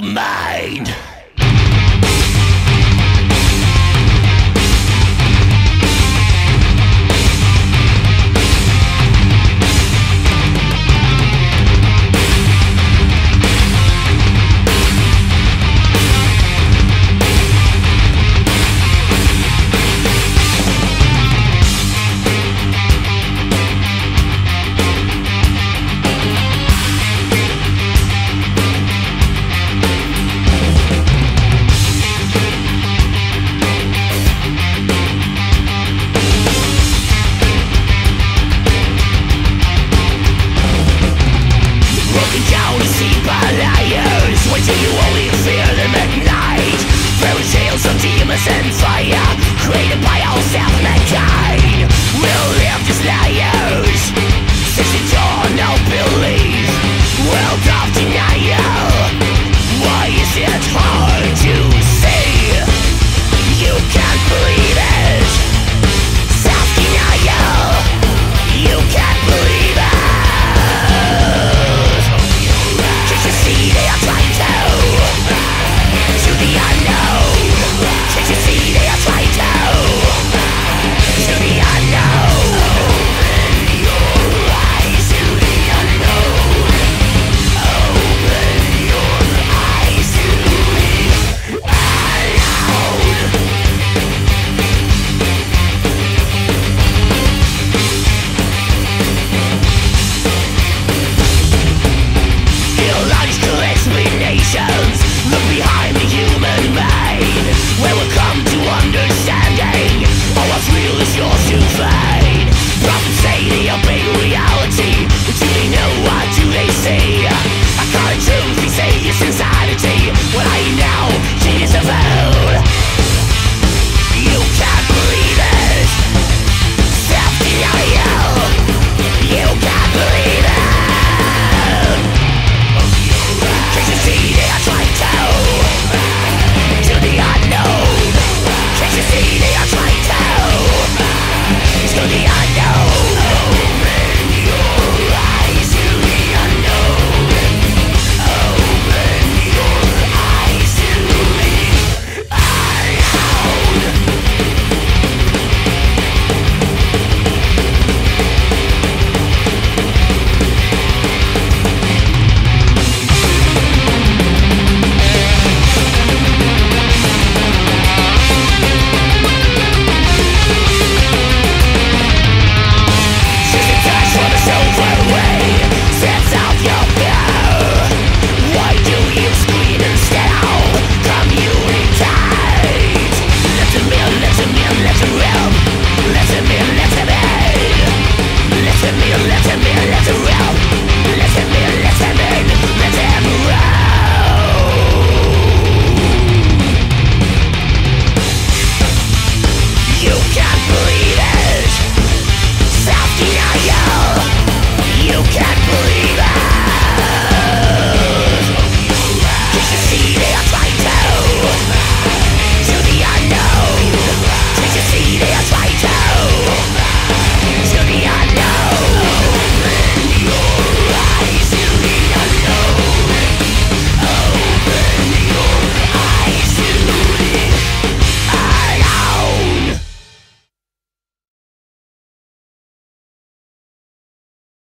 mind. Wait till you only fear them at night. Fairy tales of demons and fire, created by all self-mankind. We'll live as liars, since it's all no belief. World of denial, why is it hard to see? You can't believe it. Self-denial, you can't believe it. Can't you see they are trying to the unknown? Can't you see they are trying to the unknown? Open your eyes to the unknown. Open your eyes to the unknown. Illogical explanations look behind the human mind. Where we'll come to understanding all what's real is yours to find. Prophets say they obey reality, but do they know what do they say? I call it truth, they say it's insanity. What I know, genius of old. You can't believe it. Self-denial, you can't believe it. Can't you see they are trying to the unknown? Can't you see they are trying to the unknown? Open your eyes to the unknown. Open your eyes to the unknown. Just a touch from the silver way sets out your fear. Why do you scream instead of communicate? Let them in, let them in, let them in. Let them in, let them in. Let them in, let them in, let them in. Let them in, let them in, let them You can't believe it. Self-denial, you can't believe it.